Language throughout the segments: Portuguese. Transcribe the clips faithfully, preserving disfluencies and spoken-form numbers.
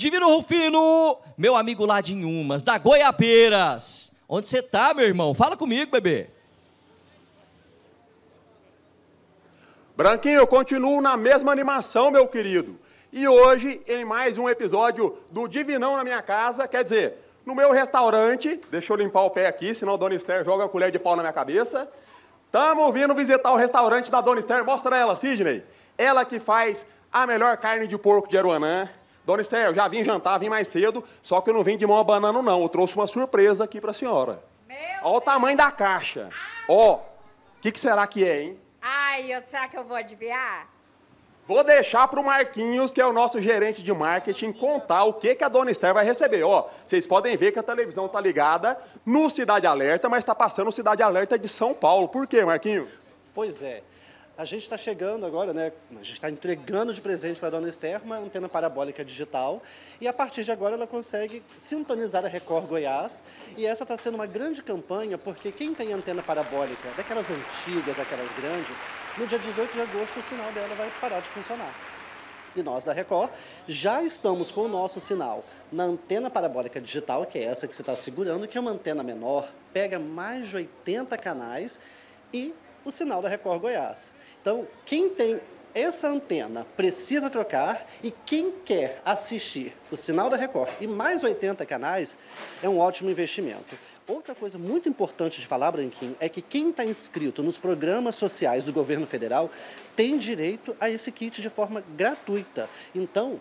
Divino Rufino, meu amigo lá de Inhumas, da Goiabeiras. Onde você tá, meu irmão? Fala comigo, bebê. Branquinho, eu continuo na mesma animação, meu querido. E hoje, em mais um episódio do Divinão na minha casa, quer dizer, no meu restaurante, deixa eu limpar o pé aqui, senão a Dona Esther joga a colher de pau na minha cabeça. Estamos vindo visitar o restaurante da Dona Esther. Mostra ela, Sidney. Ela que faz a melhor carne de porco de Aruanã. Dona Esther, eu já vim jantar, vim mais cedo, só que eu não vim de mão abanando, não. Eu trouxe uma surpresa aqui para a senhora. Olha o tamanho da caixa. Ó, o que, que será que é, hein? Ai, eu, será que eu vou adivinhar? Vou deixar para o Marquinhos, que é o nosso gerente de marketing, contar o que, que a Dona Esther vai receber. Ó, vocês podem ver que a televisão está ligada no Cidade Alerta, mas está passando o Cidade Alerta de São Paulo. Por quê, Marquinhos? Pois é. A gente está chegando agora, né? A gente está entregando de presente para a Dona Esther uma antena parabólica digital e a partir de agora ela consegue sintonizar a Record Goiás e essa está sendo uma grande campanha porque quem tem antena parabólica, daquelas antigas, aquelas grandes, no dia dezoito de agosto o sinal dela vai parar de funcionar. E nós da Record já estamos com o nosso sinal na antena parabólica digital, que é essa que você está segurando, que é uma antena menor, pega mais de oitenta canais e o sinal da Record Goiás. Então, quem tem essa antena precisa trocar e quem quer assistir o sinal da Record e mais oitenta canais é um ótimo investimento. Outra coisa muito importante de falar, Branquinho, é que quem está inscrito nos programas sociais do governo federal tem direito a esse kit de forma gratuita. Então,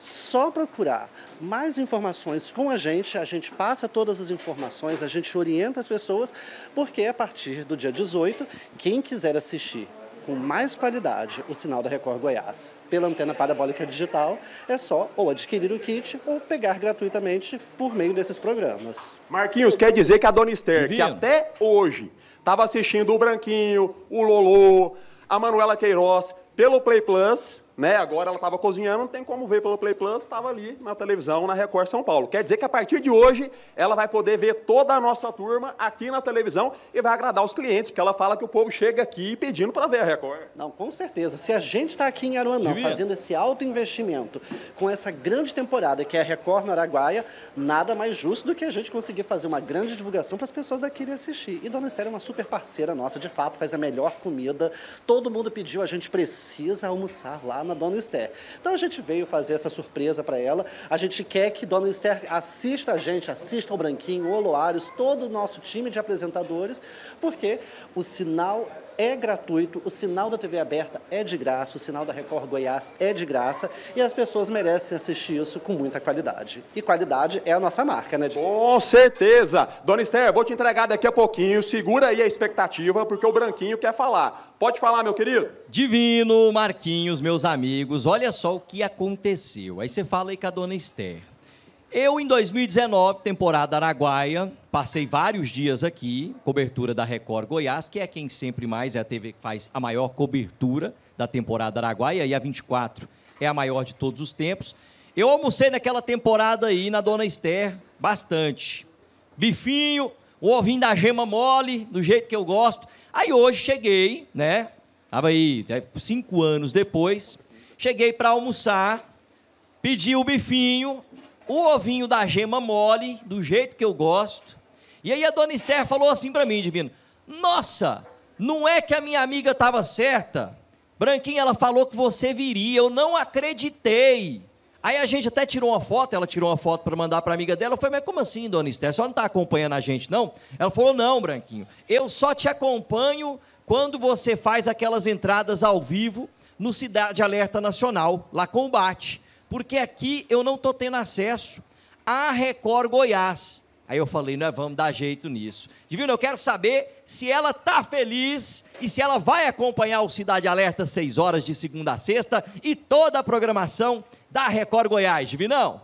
só procurar mais informações com a gente, a gente passa todas as informações, a gente orienta as pessoas, porque a partir do dia dezoito, quem quiser assistir com mais qualidade o sinal da Record Goiás pela antena parabólica digital, é só ou adquirir o kit ou pegar gratuitamente por meio desses programas. Marquinhos, quer dizer que a Dona Esther, Divino, que até hoje estava assistindo o Branquinho, o Lolô, a Manuela Queiroz pelo Play Plus, né? Agora ela estava cozinhando, não tem como ver pelo Play Plus, estava ali na televisão, na Record São Paulo. Quer dizer que a partir de hoje, ela vai poder ver toda a nossa turma aqui na televisão e vai agradar os clientes, porque ela fala que o povo chega aqui pedindo para ver a Record. Não, com certeza. Se a gente está aqui em Aruanã fazendo esse alto investimento, com essa grande temporada que é a Record no Araguaia, nada mais justo do que a gente conseguir fazer uma grande divulgação para as pessoas daqui irem assistir. E Dona Esther é uma super parceira nossa, de fato, faz a melhor comida. Todo mundo pediu, a gente precisa almoçar lá na Dona Esther. Então a gente veio fazer essa surpresa para ela. A gente quer que Dona Esther assista a gente, assista ao Branquinho, o Oloares, todo o nosso time de apresentadores, porque o sinal é gratuito, o sinal da T V aberta é de graça, o sinal da Record Goiás é de graça e as pessoas merecem assistir isso com muita qualidade. E qualidade é a nossa marca, né, Divino? Com certeza. Dona Esther, vou te entregar daqui a pouquinho, segura aí a expectativa, porque o Branquinho quer falar. Pode falar, meu querido? Divino, Marquinhos, meus amigos, olha só o que aconteceu. Aí você fala aí com a Dona Esther. Eu, em dois mil e dezenove, temporada Araguaia, passei vários dias aqui, cobertura da Record Goiás, que é quem sempre mais, é a T V que faz a maior cobertura da temporada Araguaia, e a vinte e quatro é a maior de todos os tempos. Eu almocei naquela temporada aí na Dona Esther bastante. Bifinho, o ovinho da gema mole, do jeito que eu gosto. Aí hoje cheguei, né, estava aí cinco anos depois, cheguei para almoçar, pedi o bifinho, o ovinho da gema mole, do jeito que eu gosto. E aí a Dona Esther falou assim para mim, Divino, nossa, não é que a minha amiga estava certa? Branquinha, ela falou que você viria, eu não acreditei. Aí a gente até tirou uma foto, ela tirou uma foto para mandar para a amiga dela. Eu falei, mas como assim, Dona Esther? A senhora não está acompanhando a gente, não? Ela falou, não, Branquinho, eu só te acompanho quando você faz aquelas entradas ao vivo no Cidade Alerta Nacional, lá com o Bate. Porque aqui eu não estou tendo acesso à Record Goiás. Aí eu falei, nós vamos dar jeito nisso. Divino, eu quero saber se ela está feliz e se ela vai acompanhar o Cidade Alerta seis horas de segunda a sexta e toda a programação da Record Goiás. Divinão?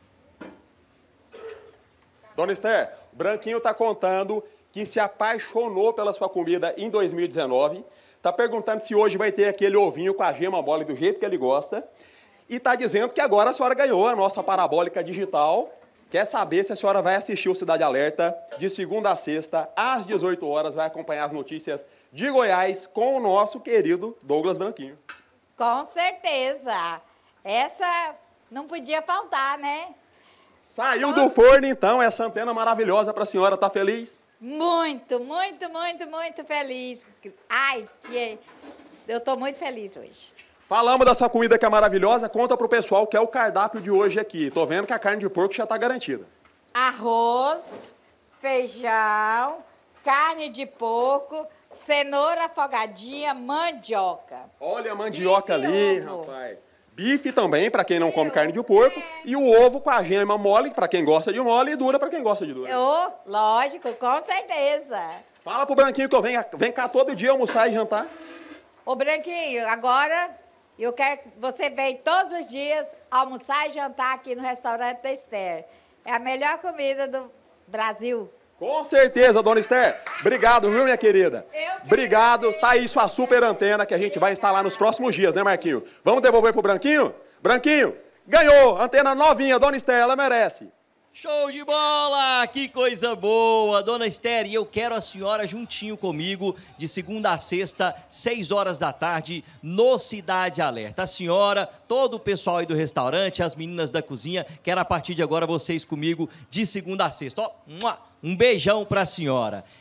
Dona Esther, o Branquinho está contando que se apaixonou pela sua comida em dois mil e dezenove. Está perguntando se hoje vai ter aquele ovinho com a gema mole do jeito que ele gosta. E está dizendo que agora a senhora ganhou a nossa parabólica digital. Quer saber se a senhora vai assistir o Cidade Alerta de segunda a sexta, às dezoito horas, vai acompanhar as notícias de Goiás com o nosso querido Douglas Branquinho. Com certeza. Essa Não podia faltar, né? Saiu do forno, então, essa antena maravilhosa para a senhora. Tá feliz? Muito, muito, muito, muito feliz. Ai, que... eu tô muito feliz hoje. Falamos da sua comida que é maravilhosa. Conta pro pessoal que é o cardápio de hoje aqui. Tô vendo que a carne de porco já tá garantida. Arroz, feijão, carne de porco, cenoura afogadinha, mandioca. Olha a mandioca Bife ali, e ovo. rapaz. Bife também, para quem não come Viu? carne de porco. É. E o ovo com a gema mole, para quem gosta de mole, e dura para quem gosta de dura. Eu, lógico, com certeza. Fala pro Branquinho que eu venho, vem cá todo dia almoçar e jantar. Ô, Branquinho, agora eu quero que você venha todos os dias almoçar e jantar aqui no restaurante da Esther. É a melhor comida do Brasil. Com certeza, dona Esther. Obrigado, viu, minha querida? Eu que Obrigado. agradeço. Tá aí sua super antena que a gente vai instalar nos próximos dias, né, Marquinho? Vamos devolver pro Branquinho? Branquinho, ganhou. Antena novinha, dona Esther, ela merece. Show de bola! Que coisa boa! Dona Esther, e eu quero a senhora juntinho comigo de segunda a sexta, seis horas da tarde, no Cidade Alerta. A senhora, todo o pessoal aí do restaurante, as meninas da cozinha, quero a partir de agora vocês comigo de segunda a sexta. Ó, um beijão pra senhora.